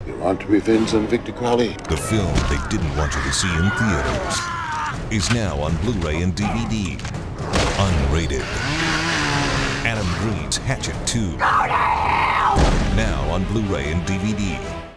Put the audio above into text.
You want revenge on Victor Crowley? The film they didn't want you to see in theaters is now on Blu-ray and DVD. Unrated. Adam Green's Hatchet 2. Now on Blu-ray and DVD.